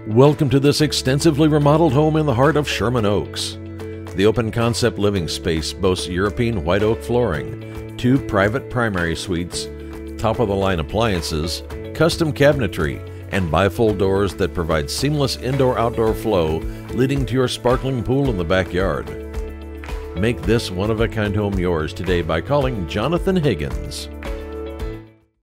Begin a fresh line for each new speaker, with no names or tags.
Welcome to this extensively remodeled home in the heart of Sherman Oaks. The open concept living space boasts European white oak flooring, 2 private primary suites, top-of-the-line appliances, custom cabinetry, and bifold doors that provide seamless indoor-outdoor flow leading to your sparkling pool in the backyard. Make this one-of-a-kind home yours today by calling Jonathan Higgins.